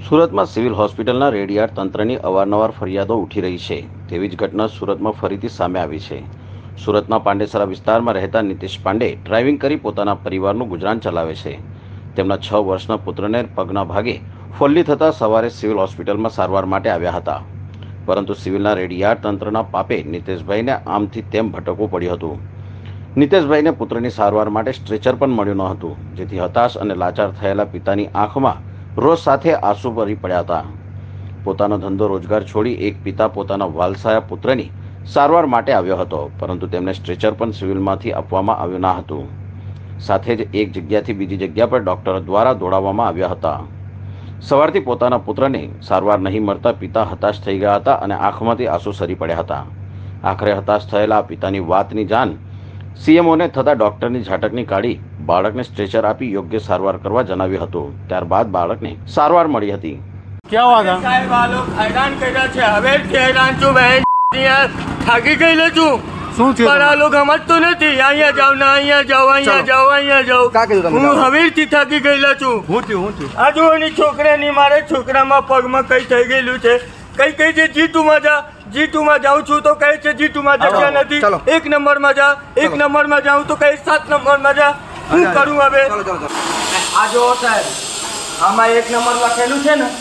સુરતમાં સિવિલ હોસ્પિટલના રેડિયાર તંત્રની અવારનવાર ફરિયાદો ઉઠી રહી છે. તેવી જ ઘટના સુરતમાં ફરીથી સામે આવી છે. સુરતના પાંડેસરા વિસ્તારમાં રહેતા નીતિશ પાંડે ડ્રાઇવિંગ કરી પોતાના પરિવારનું ગુજરાન ચલાવે છે. તેમના 6 વર્ષના પુત્રને પગના ભાગે ફોલ્લી થતાં સવારે સિવિલ હોસ્પિટલમાં સારવાર માટે આવ્યા હતા. પરંતુ સિવિલના રેડિયાર તંત્રના પાપે નીતેશભાઈને આમથી તેમ ભટકવું પડ્યું હતું. નીતેશભાઈને પુત્રની સારવાર માટે સ્ટ્રેચર પણ મળ્યું ન હતું, જેથી હતાશ અને લાચાર થયેલા પિતાની આંખમાં રોષ સાથે આંસુ ભરી પડ્યા હતા. પોતાનો ધંધો રોજગાર છોડી એક પિતા પોતાના વાલસાયા પુત્રની સારવાર માટે આવ્યો હતો, પરંતુ તેમને સ્ટ્રેચર પણ સિવિલમાંથી આપવામાં આવ્યું ન હતું. સાથે જ એક જગ્યાથી બીજી જગ્યા પર ડોક્ટરો દ્વારા દોડાવવામાં આવ્યા હતા. સવારથી પોતાના પુત્રને સારવાર નહીં મળતા પિતા હતાશ થઈ ગયા હતા અને આંખમાંથી આંસુ સરી પડ્યા હતા. આખરે હતાશ થયેલા પિતાની વાતની જાણ સીએમઓને થતાં ડોક્ટરની ઝાટકની કાઢી બાળકને સ્ટ્રેચર આપી યોગ્ય સારવાર કરવા જણાવ્યું હતું. ત્યારબાદ બાળકને સારવાર મળી હતી. क्या हुआ था? સાહેબ આ લોકો હેરાન કર્યા છે. હવેથી હેરાન છું બહેન. થાકી ગયેલો છું. શું થયું? પણ આ લોકો સમજતું નથી. અહીંયા જાવ ને અહીંયા જાવ, અહીંયા જાવ, અહીંયા જાવ. કા કીધું તમે? હું હવેથી થાકી ગયેલો છું. હું થયું? આ જોની છોકરાની મારે છોકરામાં પગમાં કઈ થઈ ગયેલું છે. કઈ કઈ છે જીતુમાં જા, જીતુમાં જાઉં છું તો કહે છે જીતુમાં જગ્યા નથી. ચાલો. 1 નંબરમાં જા, 1 નંબરમાં જાઉં તો કહે 7 નંબરમાં જા. શું કરું હવે? આ જો સાહેબ, આમાં 1 નંબર લખેલું છે ને,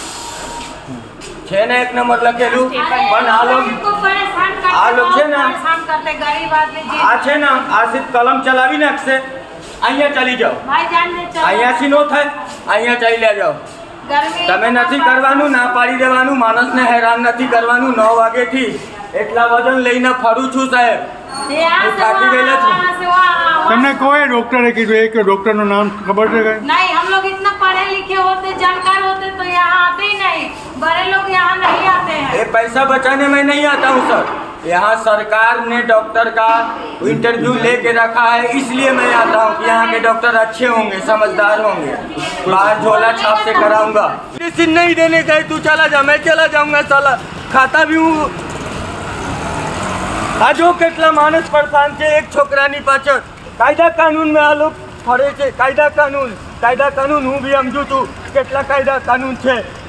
1 નંબર લખેલું, પણ આ લોક છે ને, આ છે ને, આ સીધ કલમ ચલાવી નાખશે. અહીંયા ચાલી જાઓ. અહીંયાથી નો થાય, અહીંયા ચાલી લે જાઓ. તમે નથી કરવાનું, ના પાડી દેવાનું. માણસને હેરાન નથી કરવાનું. 9 વાગેથી એટલા વજન લઈને ફરું છું સાહેબ. હું થાકી ગયેલા છું. तुमने कोई डॉक्टर की जो एक डॉक्टर નું नाम खबर है क्या? नहीं, हम लोग इतना पढ़े लिखे होते, जानकार होते तो यहाँ आते ही नहीं. बड़े लोग यहाँ नहीं आते हैं. ये पैसा बचाने में नहीं आता हूँ सर. यहाँ सरकार ने डॉक्टर का इंटरव्यू लेके रखा है, इसलिए मैं आता हूँ कि यहाँ के डॉक्टर अच्छे होंगे, समझदार होंगे. बाहर झोला छाप से कराऊंगा. मेडिसिन नहीं देने गए, तू चला जा, मैं चला जाऊंगा साला. खाता भी हूँ. આ જો કેટલા માણસ પરેશાન છે એક છોકરાની પાછળ. કાયદા કાનૂન में આ લોકો ફરે છે. કાયદા કાનૂન હું બી સમજુ છું કેટલા કાયદા કાનૂન છે.